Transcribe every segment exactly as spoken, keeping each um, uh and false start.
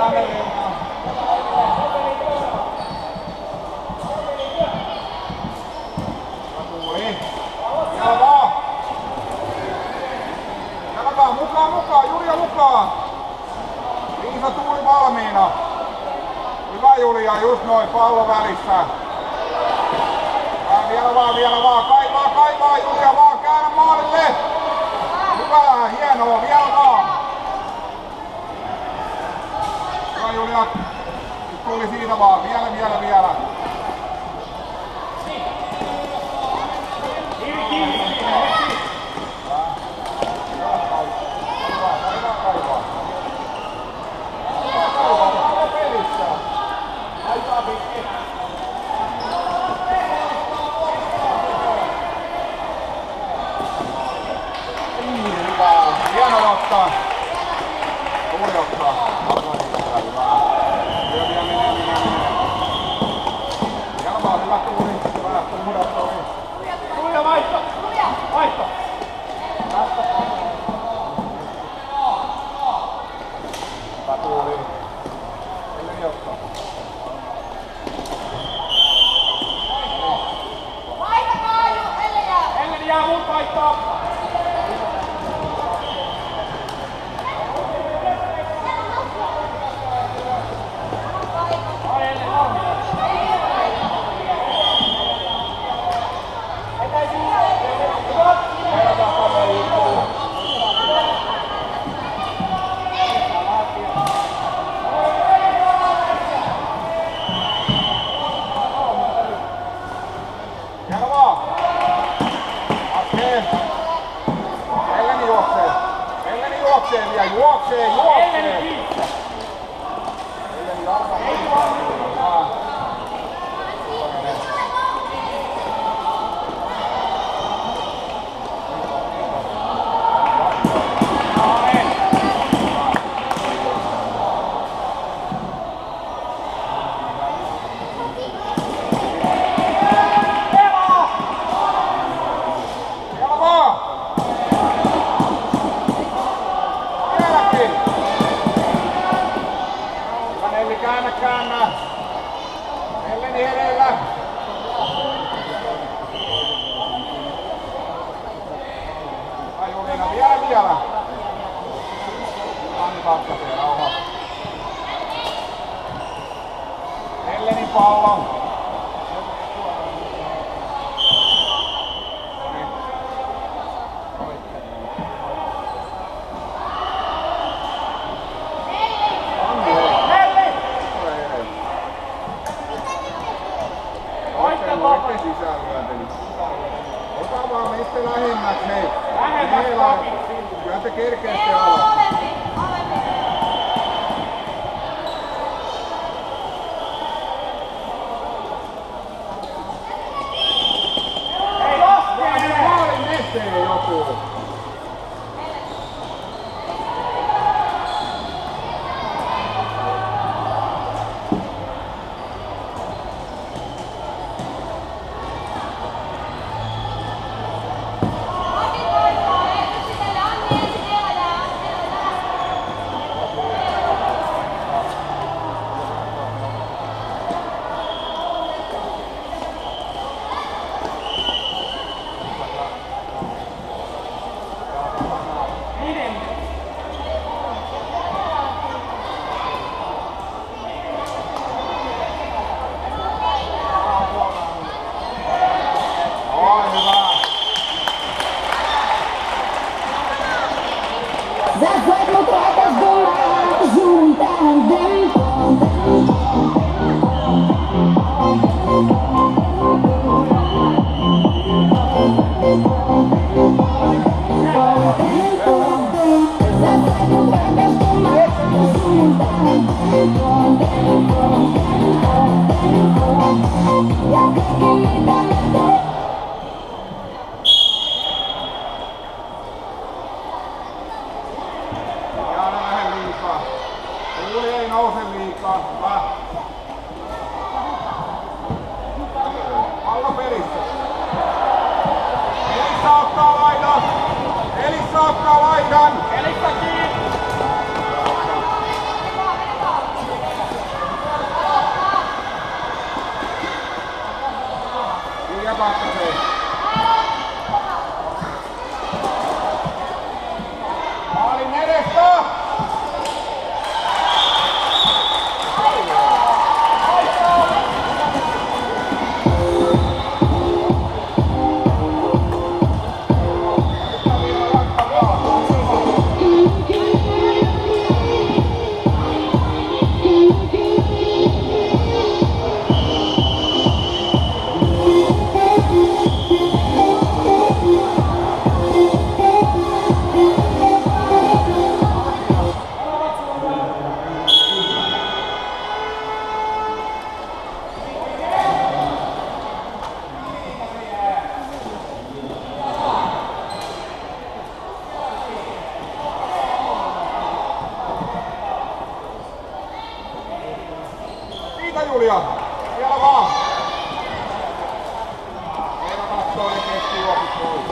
tänne reunaan. Tuli. Vielä vaan. Vielä vaan. Mukaan, mukaan. Julia mukaan. Liisa Tuuli valmiina. Hyvä Julia, just noin. Pallo välissä. Ja vielä vaan, vielä vaan. Kaivaa, kaivaa Julia vaan. Käännä maalille. Hyvä, hienoa. Vielä vaan. Hyvä Julia. Nyt tuli siitä vaan. Vielä, vielä, vielä. Hieno ottaa. Tuuli ottaa. Hyvä. Työ vielä menee, menee, menee. Hieno vaan, hyvä Tuuli. Hyvä, Tuuli ottaa. Tuuli vaihto. Vaihto. Hyvä Tuuli. Elleri ottaa. Vaihtakaa Elleri jää. Elleri jää mun vaihtaa. Ja juoksee, juoksee! Elleri alkaa mukaan. Käännä, käännä! Elleri edellä! Ai Juliina, vielä, vielä! Anni katkaisee, rauha. Elleri pallo. Ota vaan meistä lähemmäksi, hei! Lähemmäksi! Kyllä te kerkeätte alas. Hei, lastaa! Maalin eteen joku! Zazwyczaj trochę z góry, żółtem, Tuuli ei nouse liikaa. Hyvä. Pallo pelissä. Elissa ottaa laidan. Elissa ottaa laidan. Elissa kiinni. Julia. Vielä vaan. Eeva kattoo ne keskijuokset pois.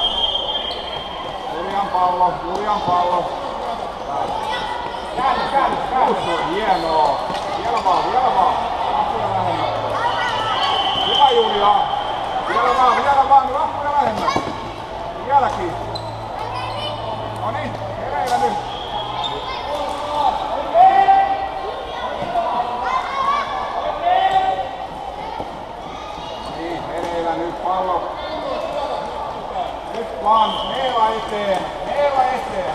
Julian pallo, Julian pallo. Käännä, käännä, käännä. Hienoa. Vielä vaan, vielä vaan. Lappuja lähemmä. Hyvä Julia. Vielä vaan, vielä vaan. Lappuja lähemmä. Vieläkin. Noniin, hereillä nyt. Niin, hereillä nyt pallo. Nyt vaan, Eeva eteen, Eeva eteen.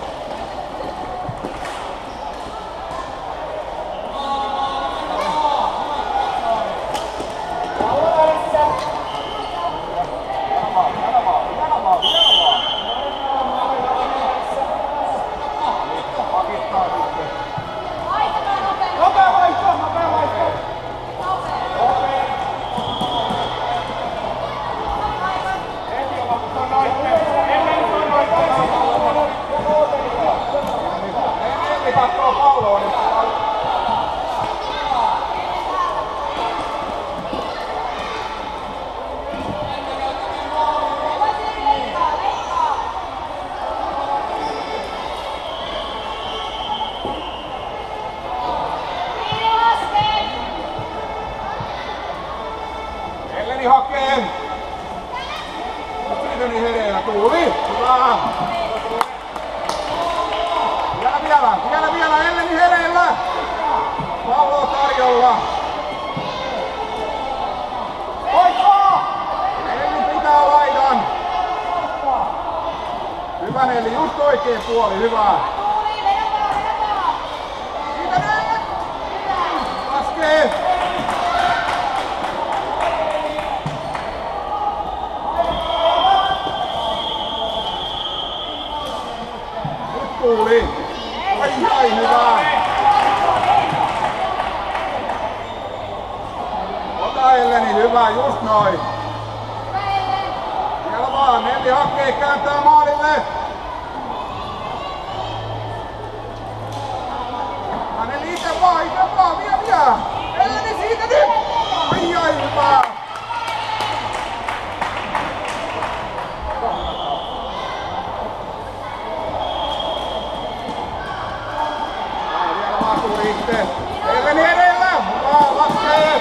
Eleni hakee. Siitä niin hereillä Tuuli. Hyvä. Vielä vielä. Vielä vielä Eleni hereillä. Pallo tarjolla. Oiko! Eleni pitää laidan. Hyvä Nelli, just oikein puoli. Hyvä. Siitä näin. Laskee. Tuuli. Ai ai hyvä. Ota Eleni, hyvä, just noin. Vielä vaan, Nelli hakee, kääntää maalille. Ja Nelli ite vaan, ite vaan, vie vie. Eleni siitä nyt. Ai ai hyvä. Itse. Eleni edellä! Hyvä, laskee!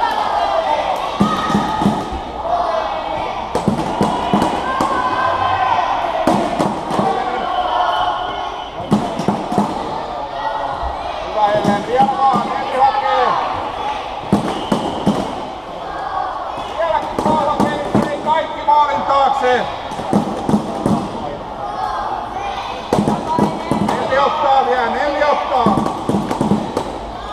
Hyvä Eleni, vielä vaan, Nelli hakee! Vieläkin saa hakee, niin kaikki maalin taakse! Nelli ottaa vielä, Nelli ottaa!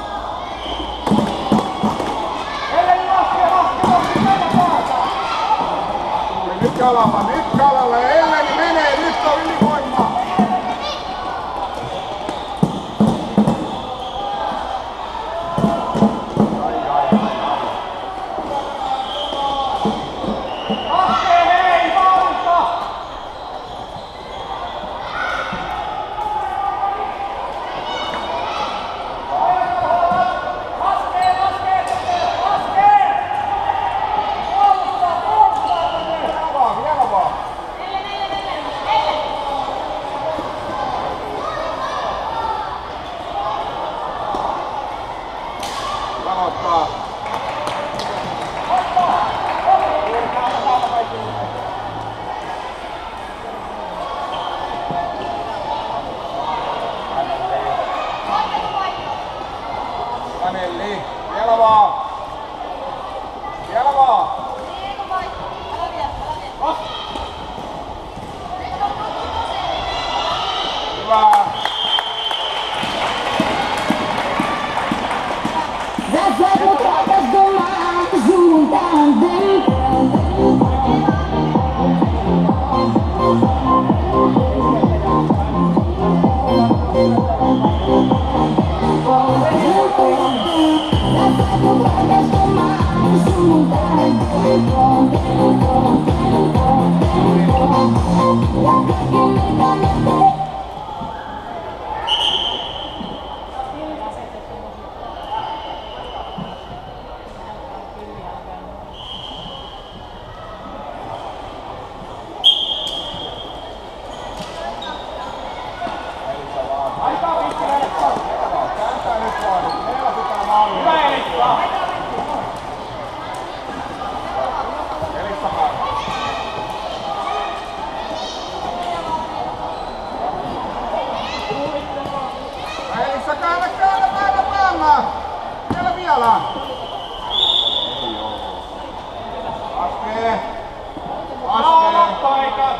vielä! Ei oo. Laskee! Laskee!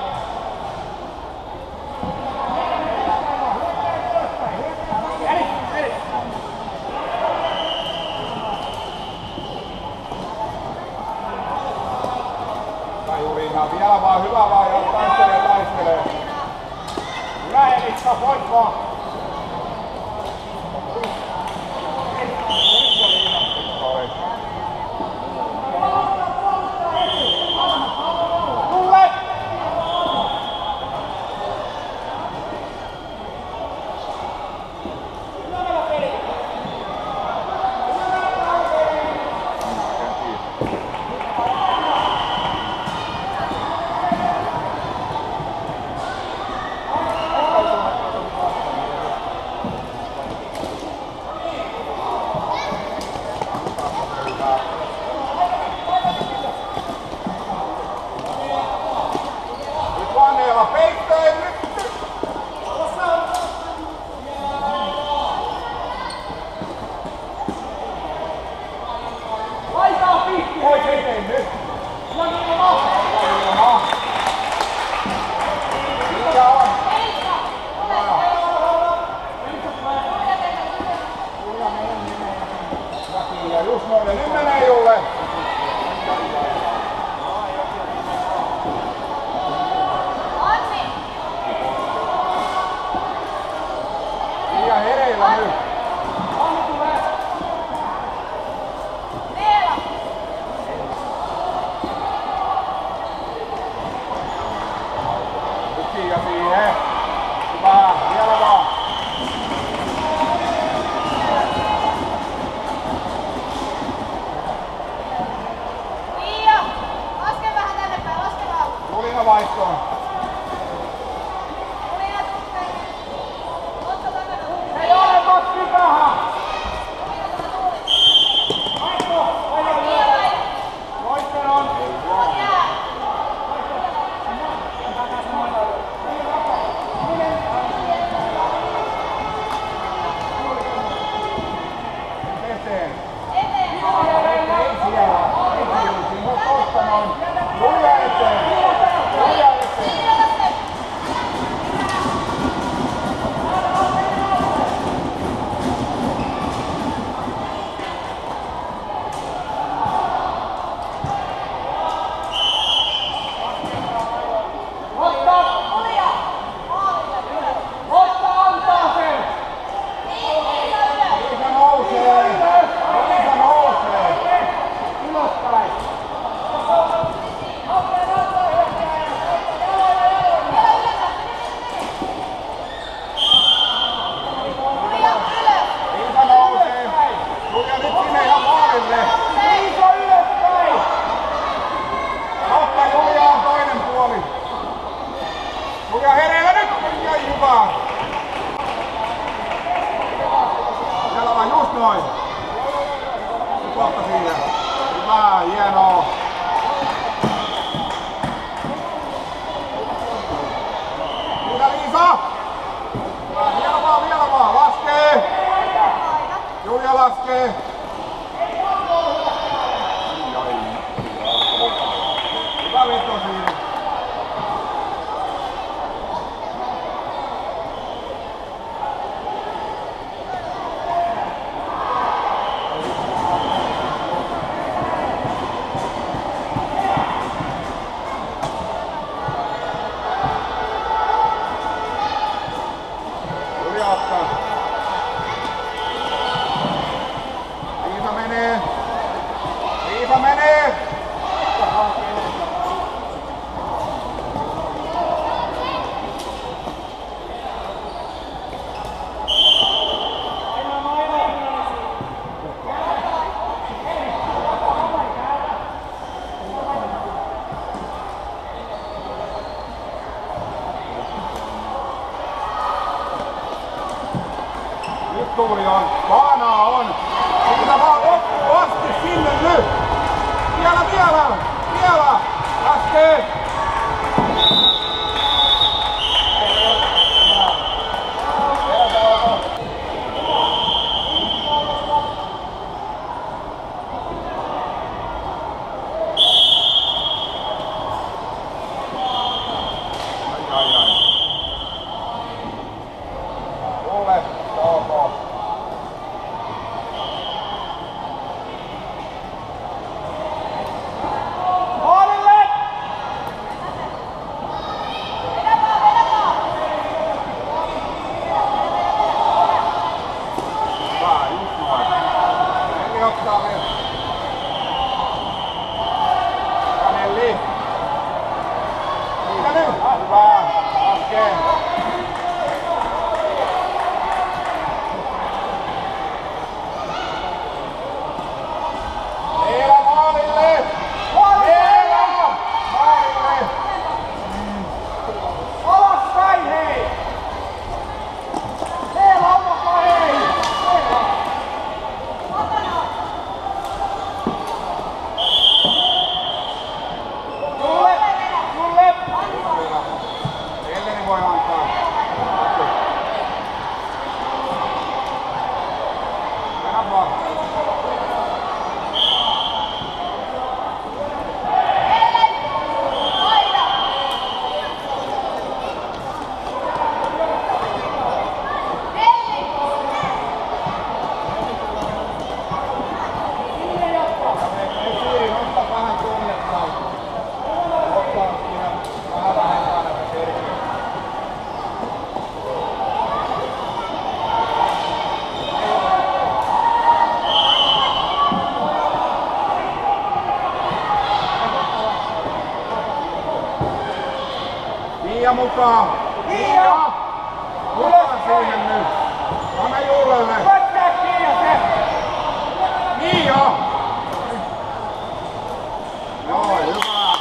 Tajurina, vielä vaan, hyvä vaan, ja taistelee, taistelee. Hyvä Elikka, voit vaan! Just noin, nyt menee Julle! Liian hereillä nyt! Nyt Kiia siihen! Hyvä! Vielä vaan! Julina vaihtoon. Ei ole Matti paha! Loisteron! Eteen! Ei siellä! Ei siellä! Mut tosta noin! Julia eteen! Julia eteen! Julia hereillä nyt! Ja hyvä! Siellä vaan just noin! Nyt kohta siihen! Hyvä, hienoa! Hyvä Liisa! Hyvä, vielä vaan, vielä vaan! Laskee! Julia laskee! Hyvä veto siinä! Liisa menee! Liisa menee! Nyt tuuli on, paanaa on. Sitä vaan loppuun asti sinne nyt. Vielä, vielä, vielä. Laskee. ottaa vielä. Kanelli. Siitä nyt. Hyvä. Laskee. Eela maalille. Eela! Maalille. Alaspäin hei! Eela alaspäin hei! Eela! Julle! Julle! Elleni voi antaa. Mennä vaan. Mia mukaan! Mia! Mukaan siihen nyt! Anna Jullelle! Pätkää kiinni se! Mia! Joo, hyvä!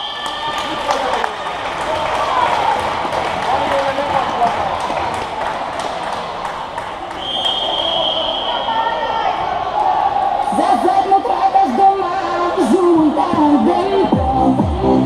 Zasadno tragaš doma, žutan dentro.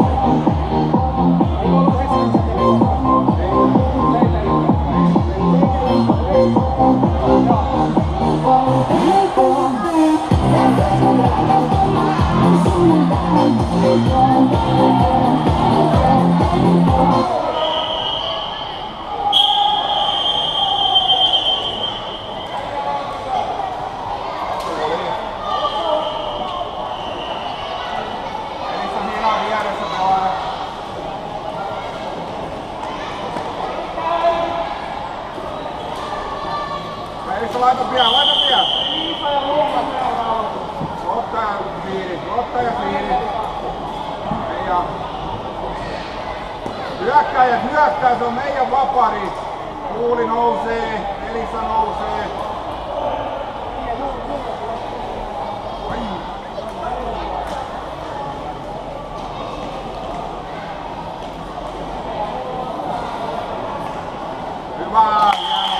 Laita pian, laita pian! Liisa ja Luukka seuraava. Ottaa fiiri, ottaa ja fiiri. Ja hyökkäjät hyökkää, se on meidän vapari. Tuuli nousee, Elisa nousee. Ai. Hyvä!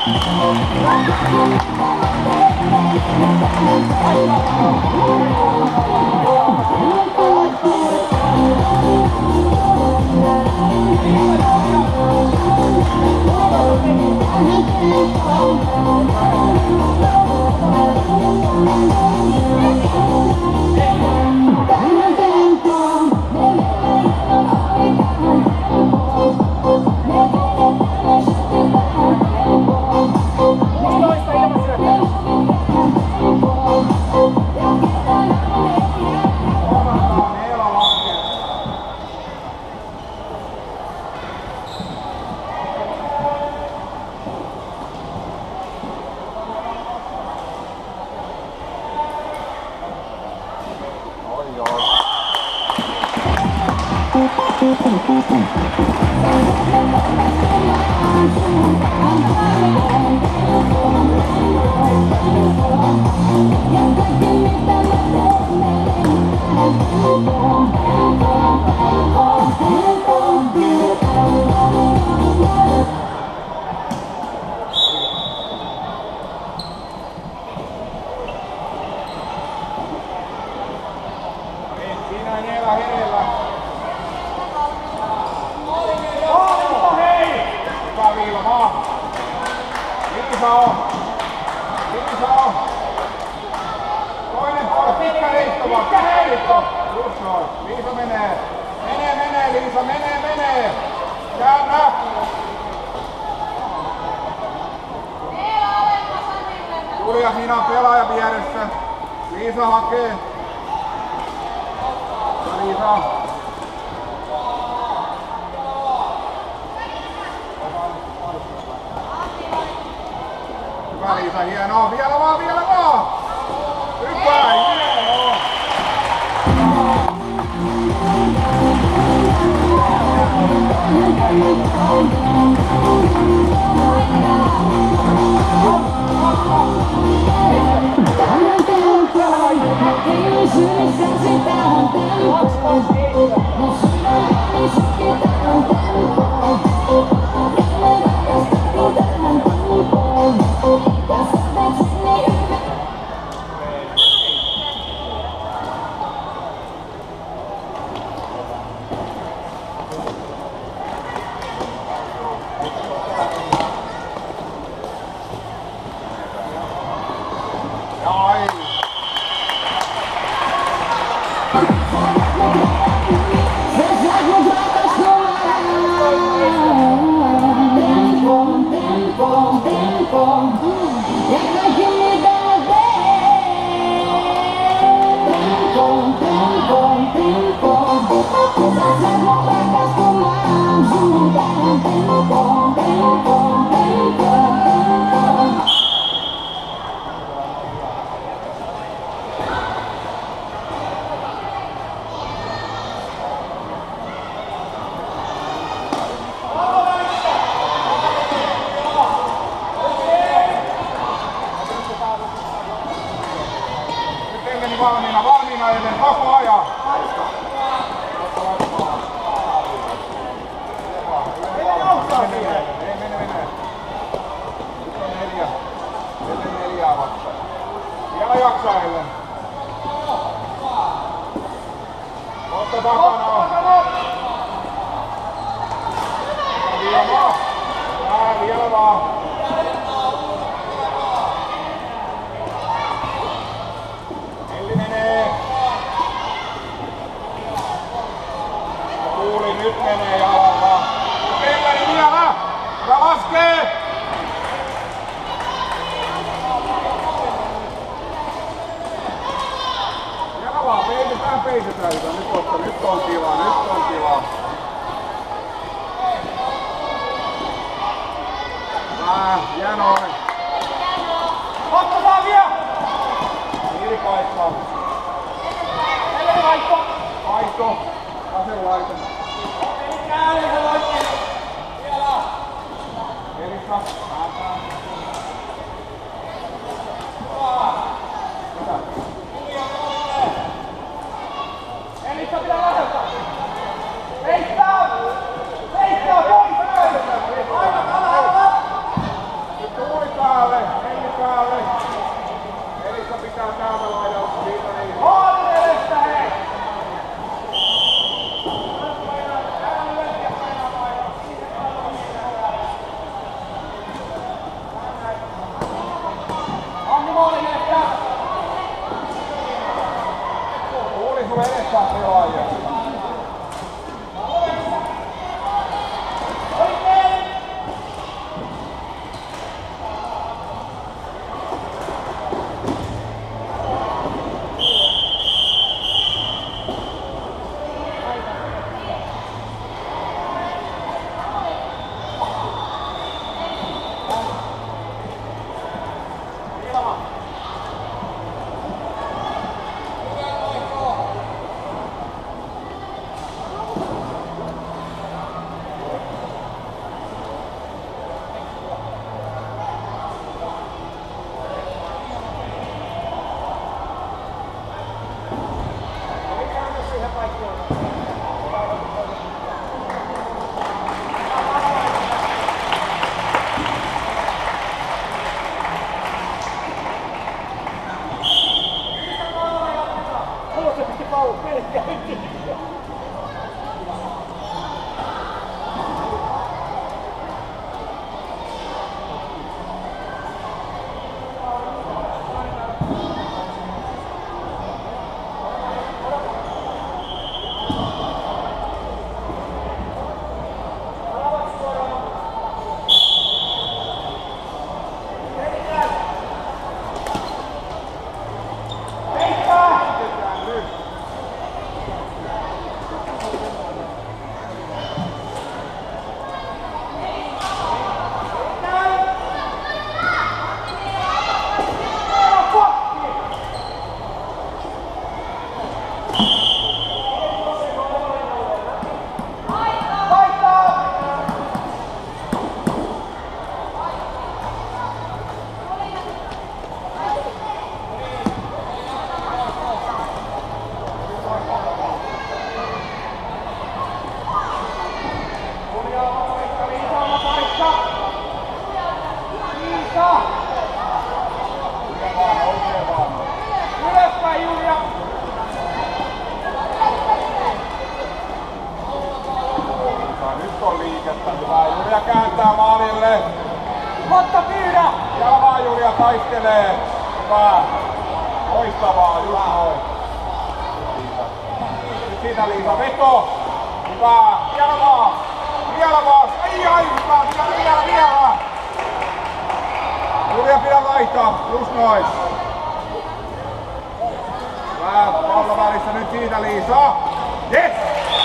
Siinä on Eela hereillä. Hyvä Viila, maa. Liisa on. Liisa on. Toinen puoli, pitkä heitto vaan. Pitkä heitto. Just noin. Liisa menee. Menee, menee Liisa, menee, menee. Käännä. Julia, siinä on pelaaja vieressä. Liisa hakee. Ja Liisa. Hyvä Liisa, hienoa. Vielä vaan, vielä vaan. Hyvä, yeah. Valmiina, valmiina ennen koko ajan. Mene, mene, mene. Nyt on neljä. Ellen neljää vastaan. Vielä jaksaa Ellen. Otta takana on. Vielä vaan. Tää vielä vaan. Kuuli, nyt menee jalalla. Pelleri vielä! Ja laskee! Vielä vaan, peitetään, peitetään. Nyt on, nyt on kiva, nyt on kiva. Hyvä, hienoin. Ottaa vielä! Irkaista. Pelleri vaihto! Vaihto. Vasen laita. Käänne oikein. Vielä. Elisa. Päätään. Mitä? Elisa pitää läheltä. Heittaa! Heittaa pois! Aina tällä! Nyt tuli päälle. Eli päälle. Elisa pitää täältä laidalla. Siitä niin. Maalin edestä hei! Kuuli sun edessä pelaajia. Julia kääntää maalille. Otta pyydä! Ja vaan Julia taistelee. Hyvä. Loistavaa, just noin. siitä Liisa, veto! Hyvä! Vielä vaan! Vielä vaan! Ai ai! Hyvä! Vielä, vielä, vielä! Julia pidä laitaa! Just noin! Hyvä! Pallo välissä nyt siitä Liisa! Yes!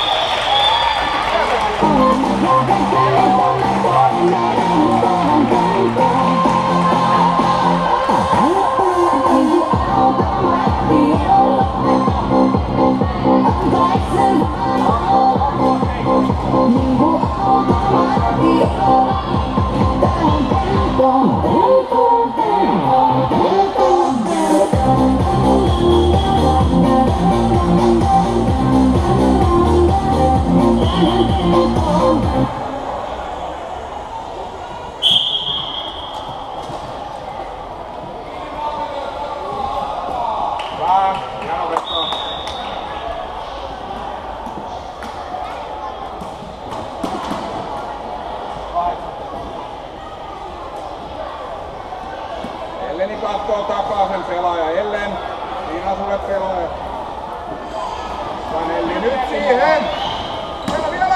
Elleni kattoo takaa sen pelaaja. Ellen, siinä sulle pelaaja. Sanelli nyt siihen. Vielä vielä.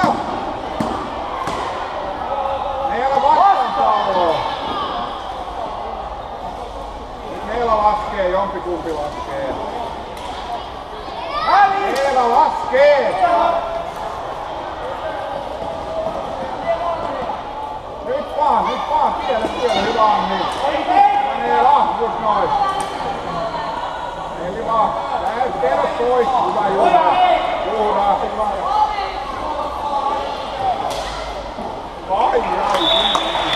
Meillä vastaan palloa. Nyt meillä laskee, jompikumpi laskee. Meillä laskee. Nyt vaan, nyt vaan. Tiedä, tiedä. Hyvä on nyt. Meillä, just noin. Eli vaan. Lähet tiedot pois. Hyvä Julia. Puhutaan. Ai ai.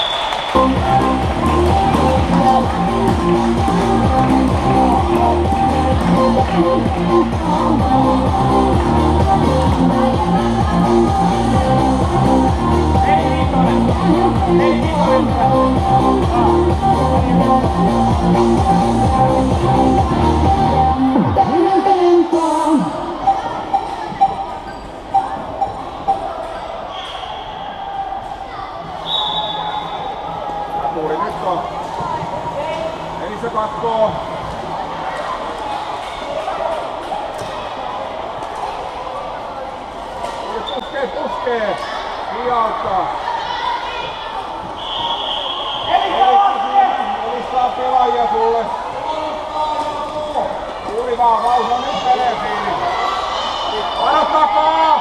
Tuuli nyt on. Elisa kattoo. Puskee, puskee. Hiauttaa. Elisa on pelaajia sulle. Tuuli vaan vauhda nyt menee siinä. Varo takaa!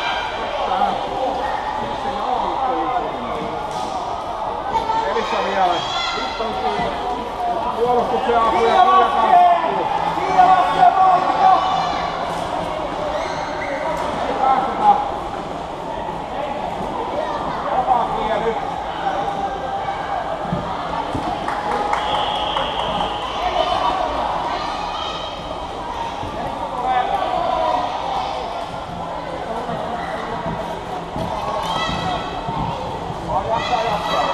Elisa vielä. Puolustuksen apu ja kyllä kanstuu. Siinä laskee voitto! Päästetään. Vapaa kiinni nyt. Jaksaa, jaksaa.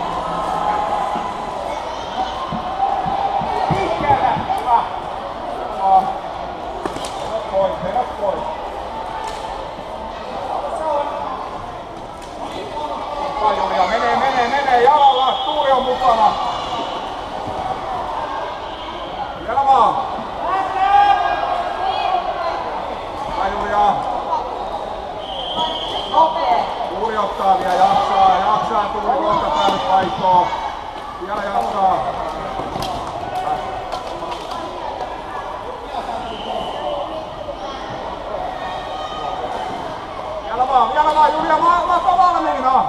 Liikkeelle! Hyvä! Vedät pois, vedät pois. Vai Julia, menee, menee, menee jalalla. Tuuli on mukana. Vielä vaan. Vai Julia. Tuuli ottaa vielä, jaksaa, jaksaa. Tuuli kohta päälle paikkoon. Vielä jaksaa. Vielä vaan, vielä vaan Julia, mä oon valmiina!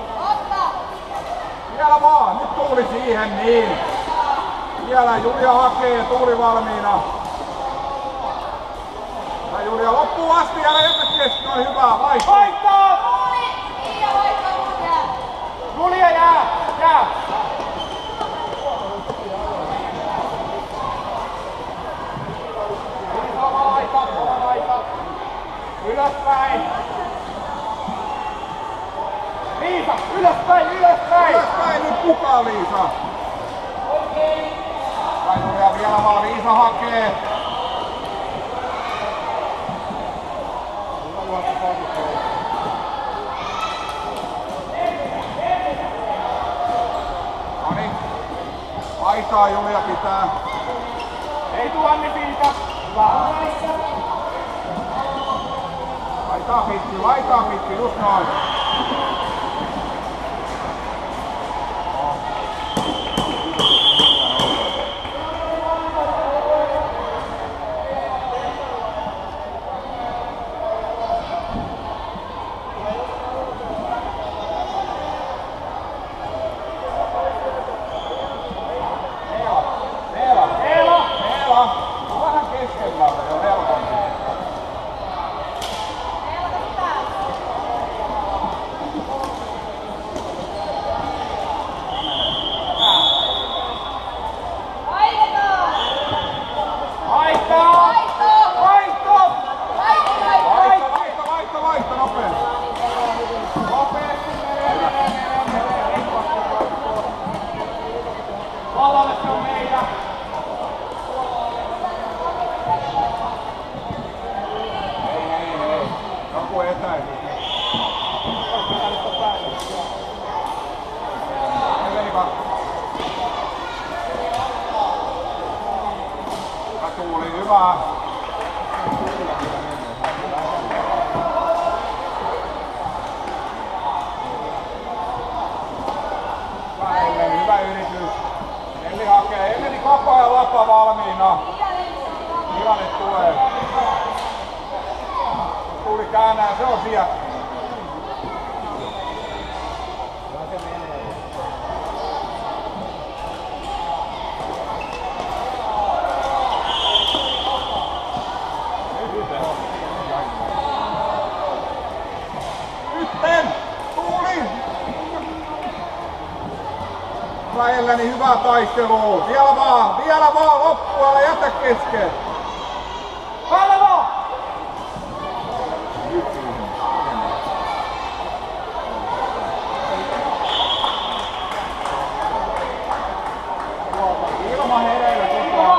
Vielä vaan, nyt Tuuli siihen, niin! Vielä Julia hakee, Tuuli valmiina! Ja Julia loppuun asti, älä jätä kesken, on hyvä, vaihto! Vaihtaa! Julia jää! Jää! Sama aika, sama aika! Ylöspäin! Liisa, ylöspäin, ylöspäin! Ylöspäin nyt mukaan Liisa! Ja Julia vielä vaan, Liisa hakee! Noniin. Aitaa Julia pitää. Ei tuu Anni siitä! Hyvä! Laitaa pitkin, laitaa pitkin, just noin. Tuuli hyvä. Elleni, hyvä yritys. Elli hakee. Elleni koko ajan lapa valmiina. Tilanne tulee. Tuuli käännää, se on siellä. Elleni hyvä taistelu. Vielä vaan, vielä vaan loppua, älä jätä kesken. Päälle vaan! Ilman hereillä koko ajan.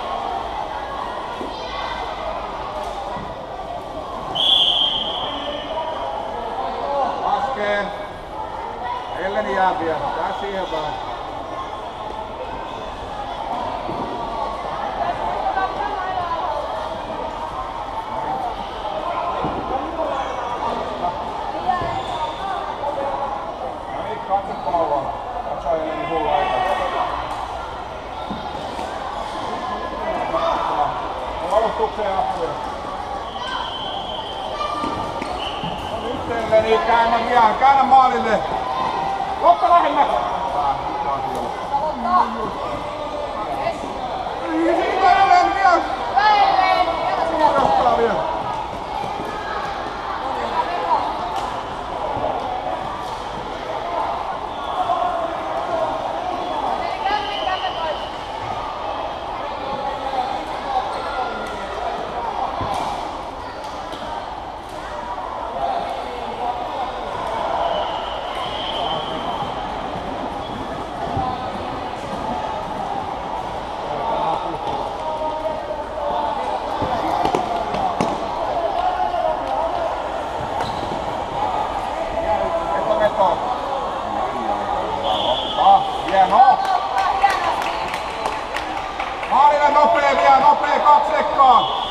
Laskee. Elleni jää vielä. Tää siihen vaan. Alustukseen apuja. No nyt Elleni, käännä vielä, käännä maalille. Kokka lähemmäs! Siitä Elleni vielä! Suurastaa vielä. Maalille nopee vielä, nopee, kaksi sekkaa.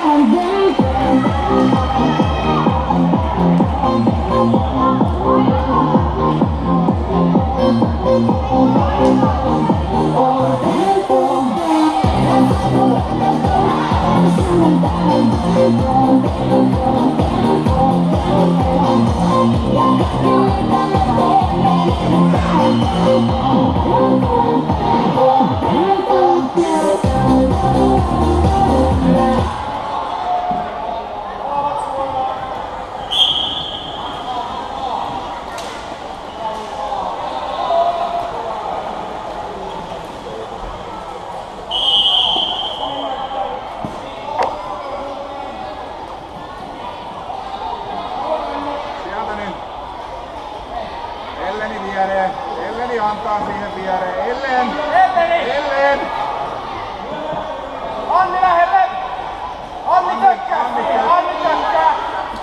Sieltä nyt. Elleni viereen. Elleni antaa siihen viereen. Ellen! Elleni! Ellen! Anni lähelle! Anni tökkää! Anni siihen, tökkää. Anni tökkää!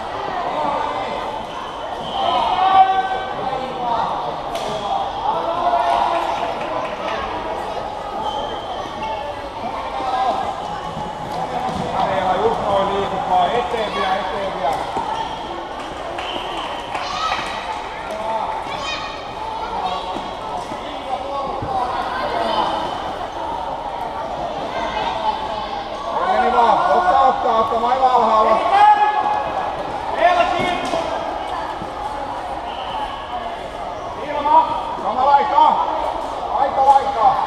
Areella just noin liikut vaan. Eteen vielä, eteen vielä. Elleni vaan. Ottaa, ottaa, ottaa. Mailla alhaalla. Vielä kiinni! Ilma! Samalla aikaa. Aika laikaa.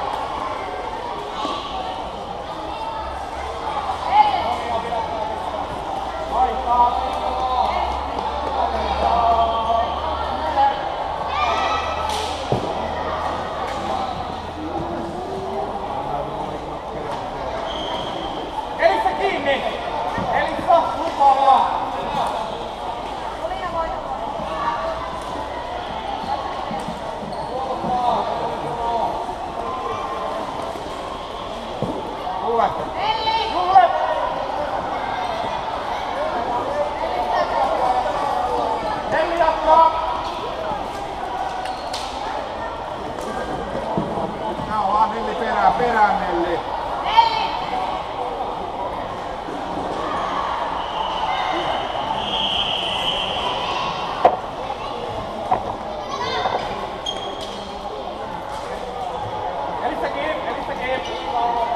Elissa kiinni! Elissa lupaa! Tule. Julle! Elli jatkaa! Nää on vaan Nelli perään, perään Nelli. Elissa kiinni! Elissa kiinni!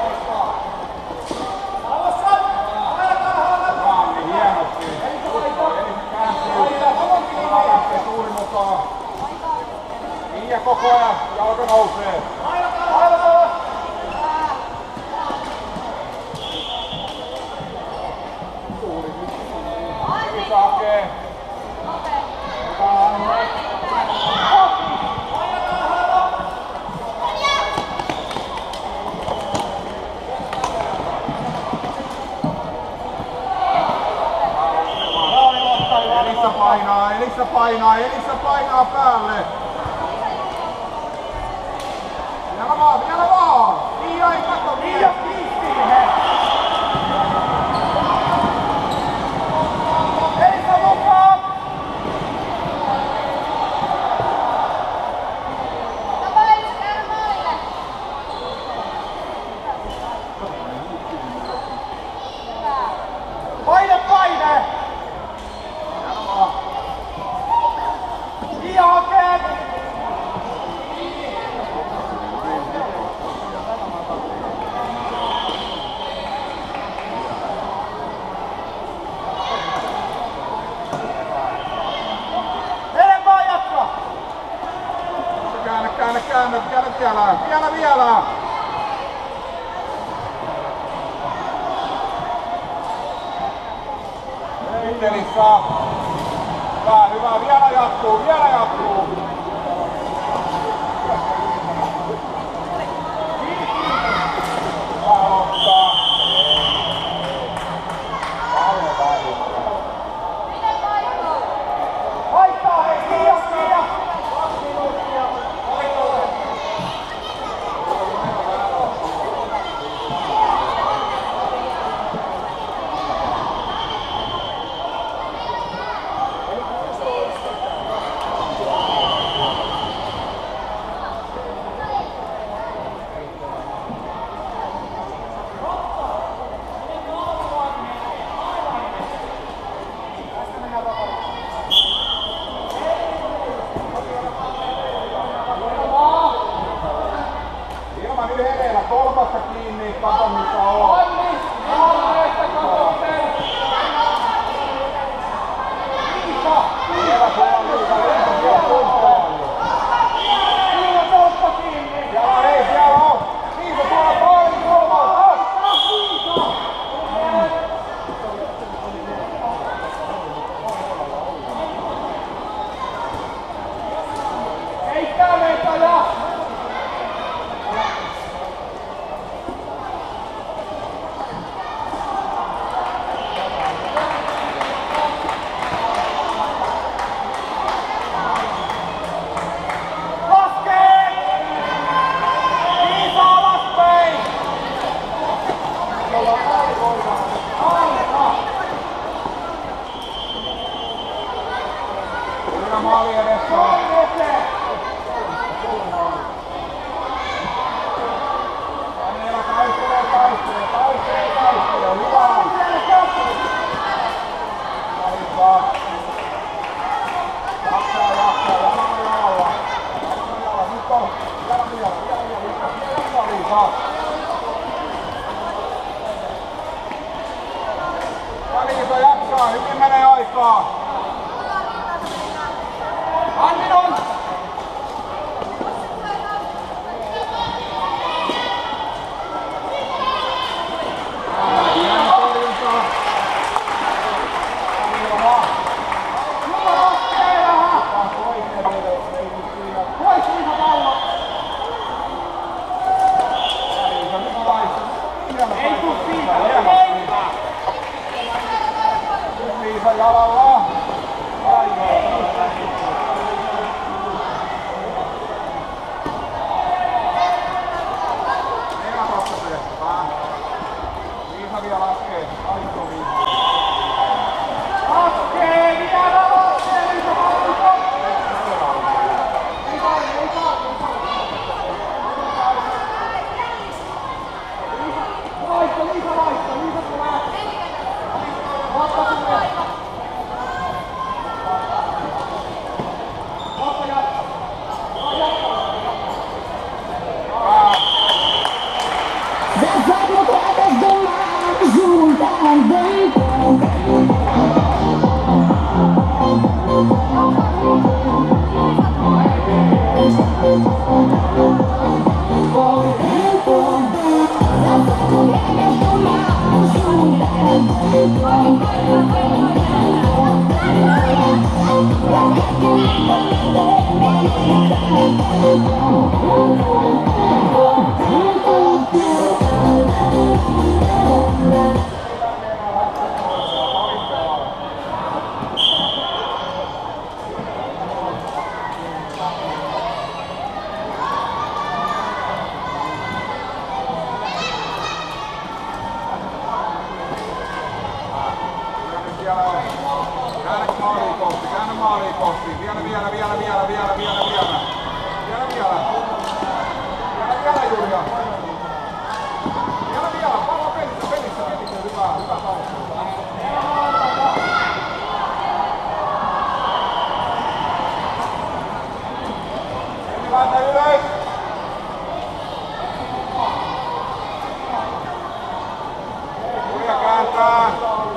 Raami hienosti. Eli kääntyy. Tämä lähtee tuuli mukaan. Niin koko ajan jalka nousee. Eli saakee. Elissa painaa, Elissa painaa, Elissa painaa päälle. Vielä vaan, vielä vaan. Mia ei katso, Mia. Elissa mukaan! Paine, paine! Ihan käänny! Mene vaan jatka! Käännä, käännä, käännä, käännä vielä, vielä, vielä. Nyt Elissa. Hyvä, hyvä, vielä jatkuu, vielä jatkuu. Hyvä ottaa. Paljon vaihtoa. Haittaa hei, kiia, kiia! Kaksi minuuttia. Käännä maaliin kohti, käännä maaliin kohti. Vielä, vielä, vielä, vielä, vielä, vielä, vielä. Vielä, vielä. Vielä, vielä, Julia. Vielä, vielä. Pallo pelissä, pelissä, pelissä. Hyvä, hyvä tausta. Laita ylös. Julia kääntää.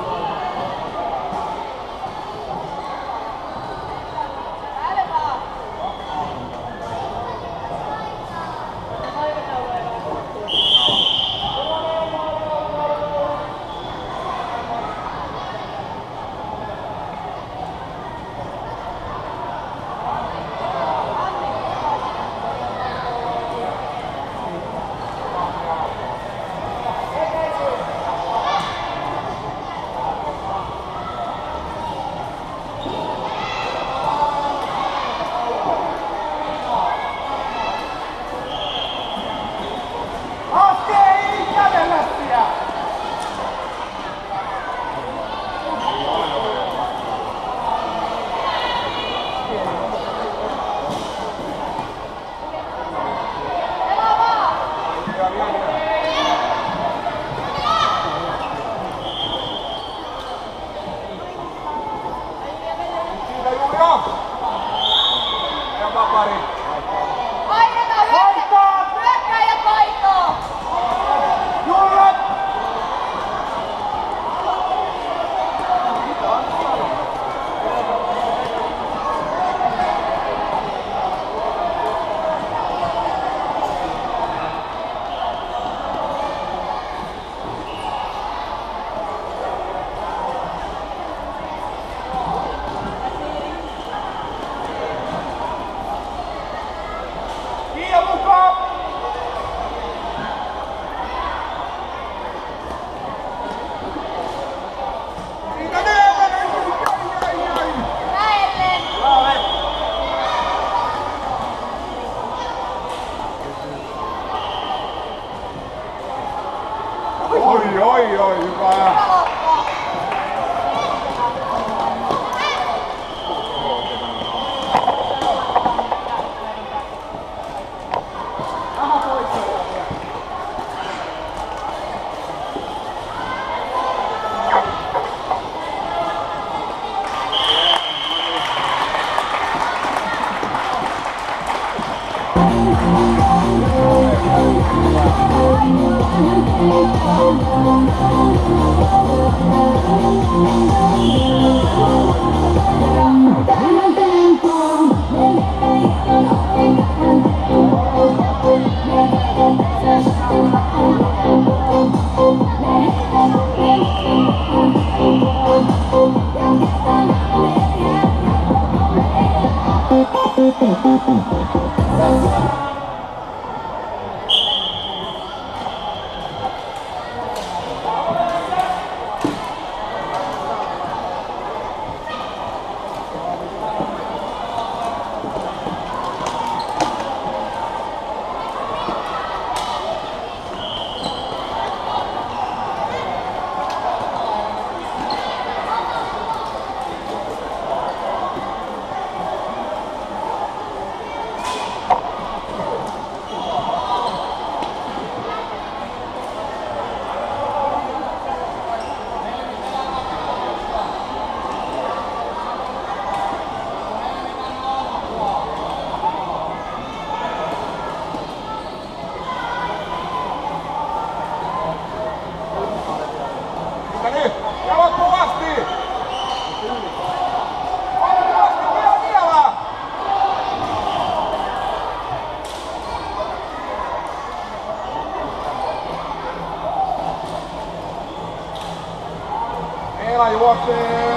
Oi, oi, oi, hyvä. Kela juoksee.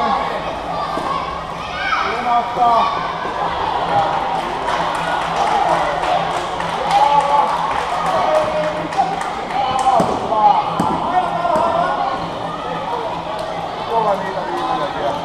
Siinä ottaa. Tuolla niitä viimeinen vielä.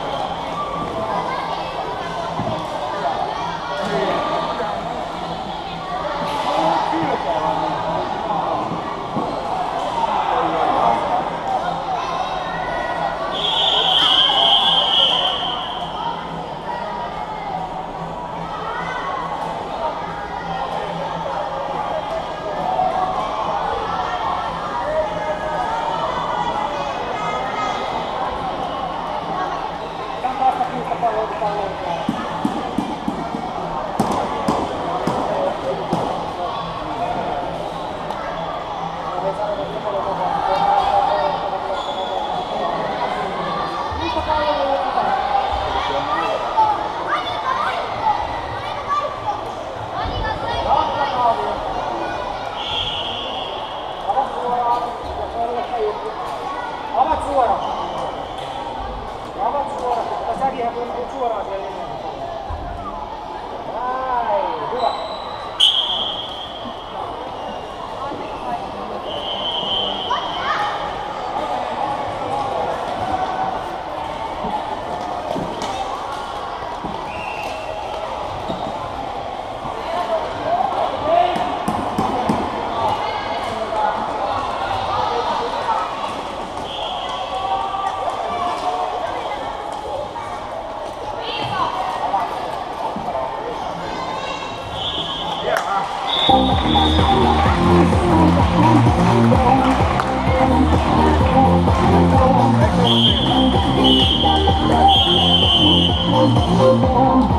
Avat suoraan. Avat suoraan. Säkinhän tunnut suoraan siellä. Näin, hyvä. Thank you.